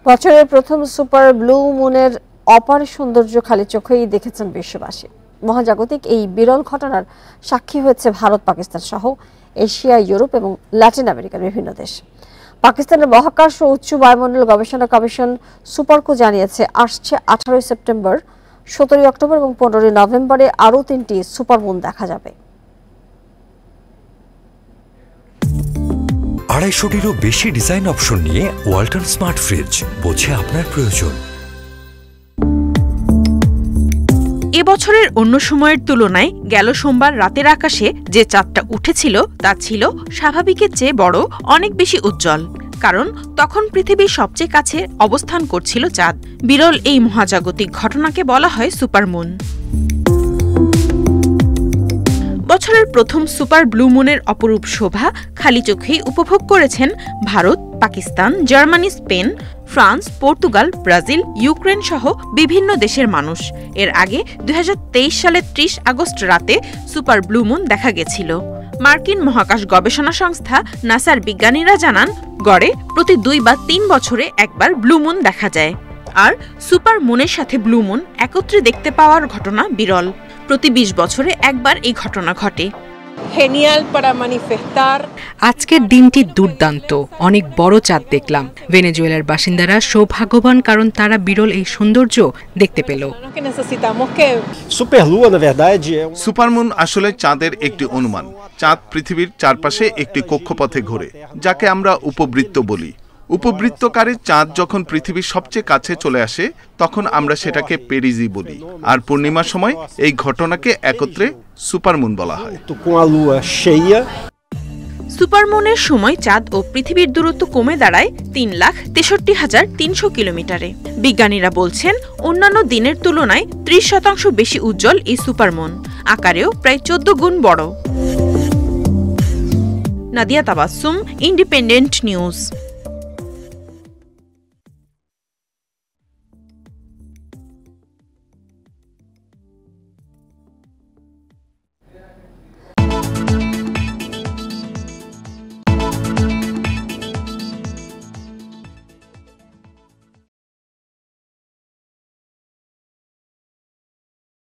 বছরের প্রথম super blue মুনের অপার সৌন্দর্য খালি চোখেই দেখেছেন বিশ্ববাসী। মহাজাগতিক এই বিরল ঘটনার সাক্ষী হয়েছে ভারত, পাকিস্তান সহ এশিয়া, ইউরোপ এবং ল্যাটিন আমেরিকার বিভিন্ন দেশ। পাকিস্তানের মহাকাশ ও উচ্চ বায়ুমণ্ডল গবেষণা কমিশন সুপারকো জানিয়েছে, আসছে 18 সেপ্টেম্বর, 17 অক্টোবর এবং 15 নভেম্বরে আরও 3টি সুপারমুন দেখা যাবে। 250-টিরও বেশি ডিজাইন অপশন নিয়ে ওয়ালটন স্মার্ট ফ্রিজ, বোঝে আপনার প্রয়োজন। এবছরের অন্য সময়ের তুলনায় গেল সোমবার রাতের আকাশে যে চাঁদটা উঠেছিল তা ছিল স্বাভাবিকের চেয়ে বড়, অনেক বেশি উজ্জ্বল। কারণ তখন পৃথিবীর সবচেয়ে কাছে অবস্থান করছিল চাঁদ। বিরল এই মহাজাগতিক ঘটনাকে বলা হয় সুপারমুন। বছরের প্রথম সুপার ব্লু মুনের অপরূপ শোভা খালি চোখেই উপভোগ করেছেন Bharat, Pakistan, Germany, Spain, France, Portugal, Brazil, Ukraine সহ বিভিন্ন দেশের মানুষ। এর আগে 2023 সালের 30 আগস্ট রাতে সুপার ব্লু মুন দেখা গেছিল। মার্কিন মহাকাশ গবেষণা সংস্থা নাসার বিজ্ঞানীরা জানান, গড়ে প্রতি 2 বা 3 বছরে একবার ব্লু মুন দেখা যায়। আর সুপার মুনের সাথে ব্লু মুন একত্রে দেখতে পাওয়ার ঘটনা বিরল। প্রতি 20 বছরে একবার এই ঘটনা ঘটে। আজকের দিনটি দুর্দান্ত। অনেক বড় চাঁদ দেখলাম। ভেনেজুয়েলার বাসিন্দারা সৌভাগ্যবান, কারণ তারা বিরল এই সৌন্দর্য দেখতে পেল। সুপারমুন আসলে চাঁদের একটি অনুমান। চাঁদ পৃথিবীর চারপাশে একটি কক্ষপথে ঘোরে, যাকে আমরা উপবৃত্ত বলি। উপবৃত্তকারে চাঁদ যখন পৃথিবীর সবচেয়ে কাছে চলে আসে, তখন আমরা সেটাকে পেরিজি বলি। আর পূর্ণিমার সময় এই ঘটনাকে একত্রে সুপারমুন বলা হয়। সুপারমুনের সময় চাঁদ ও পৃথিবীর দূরত্ব কমে দাঁড়ায় 3,63,300 কিলোমিটারে। বিজ্ঞানীরা বলছেন, অন্যান্য দিনের তুলনায় 30% বেশি উজ্জ্বল এই সুপারমুন, আকারেও প্রায় 14 গুণ বড়। Nadia Tabassum, Independent news.